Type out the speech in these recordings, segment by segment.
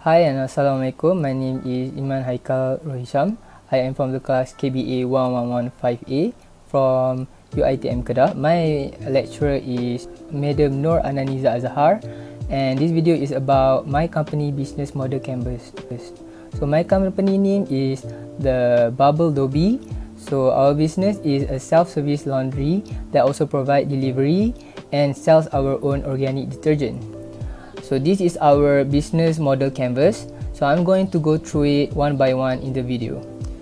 Hi and Assalamualaikum. My name is Iman Haikal Rohisham. I am from the class KBA 1115A from UiTM Kedah. My lecturer is Madam Nur Ananiza Azhar, and this video is about my company business model canvas. So my company name is the Bubble Doby. So our business is a self-service laundry that also provide delivery and sells our own organic detergent. So this is our business model canvas. So I'm going to go through it one by one in the video.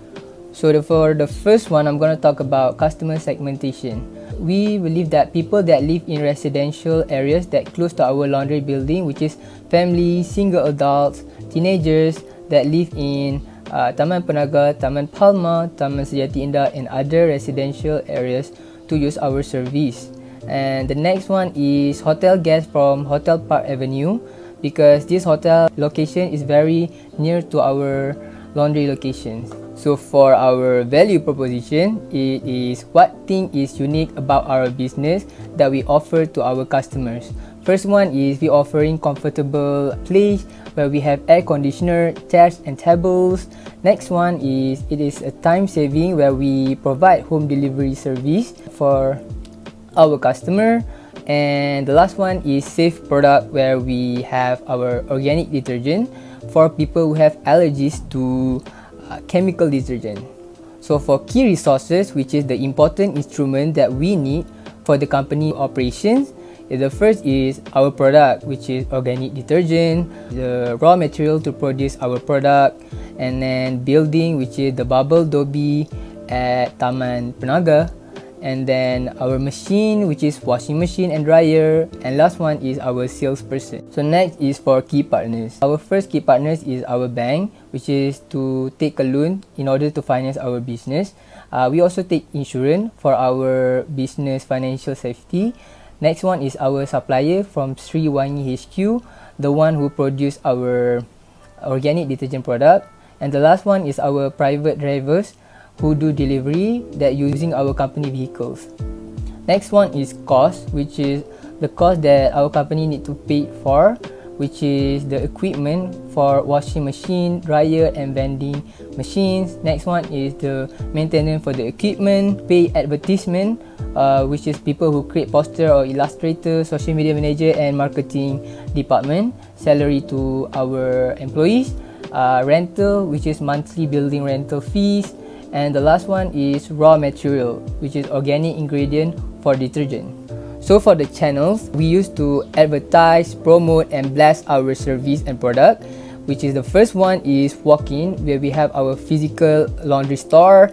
So for the first one, I'm going to talk about customer segmentation. We believe that people that live in residential areas that close to our laundry building, which is families, single adults, teenagers that live in Taman Pernaga, Taman Palma, Taman Sejati Indah and other residential areas to use our service. And the next one is hotel guests from Hotel Park Avenue, because this hotel location is very near to our laundry locations. So for our value proposition, it is what thing is unique about our business that we offer to our customers. First one is we offering comfortable place where we have air conditioner, chairs and tables. Next one is it is a time saving where we provide home delivery service for our customer. And the last one is safe product where we have our organic detergent for people who have allergies to chemical detergent. So for key resources, which is the important instrument that we need for the company operations, the first is our product, which is organic detergent, the raw material to produce our product, and then building, which is the Bubble Doby at Taman Pernaga, and then our machine, which is washing machine and dryer, and last one is our salesperson. So next is for key partners. Our first key partners is our bank, which is to take a loan in order to finance our business. We also take insurance for our business financial safety. Next one is our supplier from Sri Wangi HQ, the one who produce our organic detergent product. And the last one is our private drivers who do delivery that using our company vehicles. Next one is cost, which is the cost that our company need to pay for, which is the equipment for washing machine, dryer and vending machines. Next one is the maintenance for the equipment, pay advertisement, which is people who create poster or illustrator, social media manager and marketing department, salary to our employees, rental, which is monthly building rental fees, and the last one is raw material, which is organic ingredient for detergent. So for the channels, we used to advertise, promote and blast our service and product, which is the first one is walk-in, where we have our physical laundry store,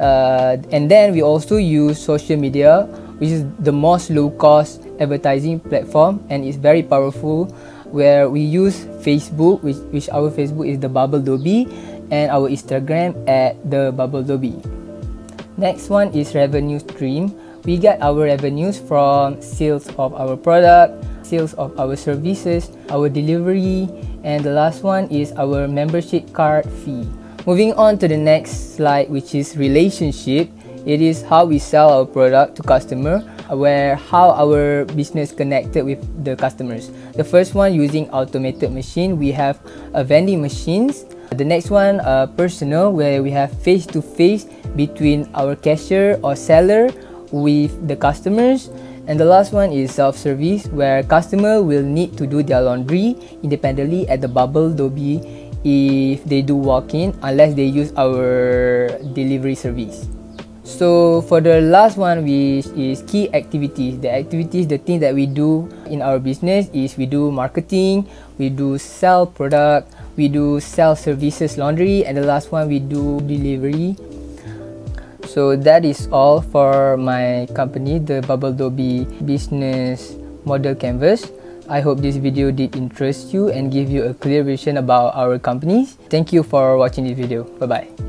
and then we also use social media, which is the most low-cost advertising platform and is very powerful, where we use Facebook, which our Facebook is the Bubble Doby, and our Instagram at the Bubble Doby. Next one is revenue stream. We get our revenues from sales of our product, sales of our services, our delivery, and the last one is our membership card fee. Moving on to the next slide, which is relationship. It is how we sell our product to customer, where how our business connected with the customers. The first one using automated machine, we have vending machines. The next one personal, where we have face-to-face between our cashier or seller with the customers. And the last one is self-service, where customer will need to do their laundry independently at the Bubble Doby if they do walk-in, unless they use our delivery service. So for the last one, which is key activities, the thing that we do in our business is we do marketing, we do sell product, we do sell services laundry, and the last one we do delivery. So that is all for my company, the Bubble Doby business model canvas. I hope this video did interest you and give you a clear vision about our companies. Thank you for watching this video. Bye bye.